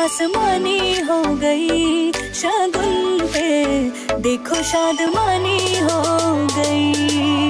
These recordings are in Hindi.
आसमानी हो गई, शगुन पे देखो शादमानी हो गई।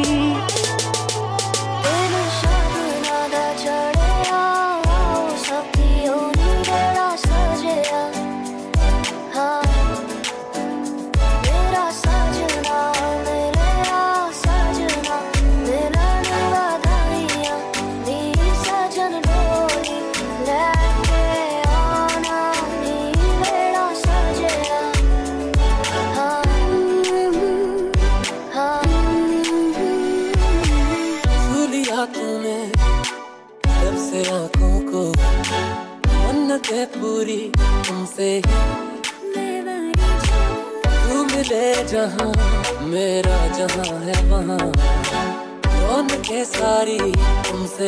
तूने जब से आँखों को मन्नतें पूरी तुमसे तू मिले जहाँ मेरा जहाँ है वहाँ रौनकें सारी तुमसे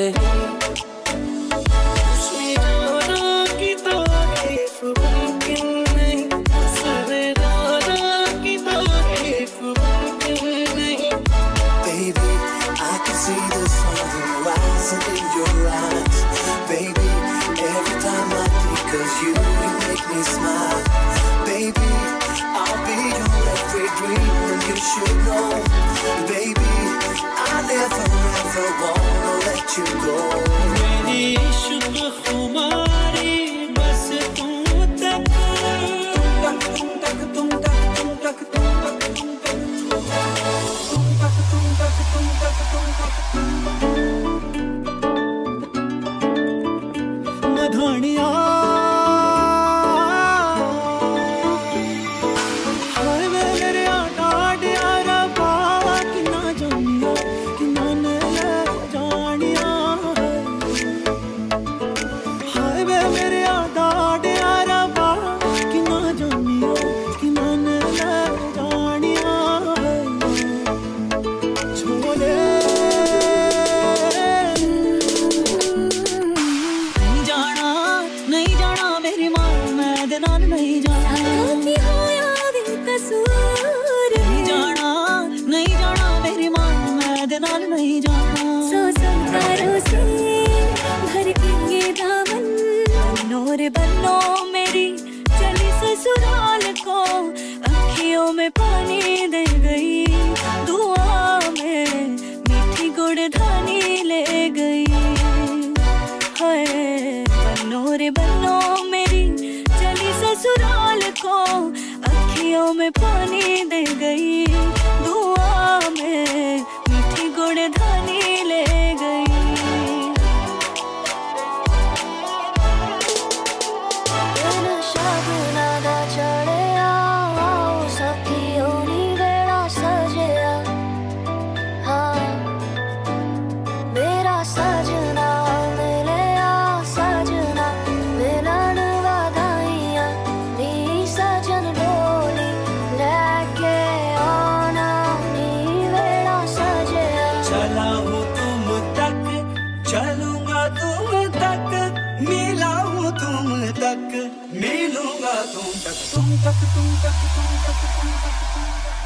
See the sun rising in your eyes, baby. Every time I think of you, you make me smile, baby. I'll be your every dream, and you should know, baby. I never ever wanna let you go. मेरी इश्क खुमारी बस तुम तक, तुम तक तुम तक तुम तक तुम तक तुम तक तुम तक तुम तक तुम तक तुम तक मधानिया हाय मेरे आटाड यारा बावा कि ना जानिया कि ना ले जानिया हाय मेरे आटाड यारा बावा कि ना जानिया कि ना ले जानिया छोले नहीं जाना नहीं जाना मेरी माँ मैं दे नाल नहीं जाना। सौ संस्कारों से भर के ये दामन नूर बनो मेरी चली ससुराल को अखियों में पानी दे गई दुआ में मीठी गुड़धानी ले गई हाय बनो रे बनो मेरी ससुराल को अखियों में पानी दे गई दुआ में मीठी गुड़धानी ले गई। चलूंगा तुम तक मिला हूँ तुम तक मिलूंगा तुम तक तुम तक तुम तक तुम तक तुम तक तुम तक।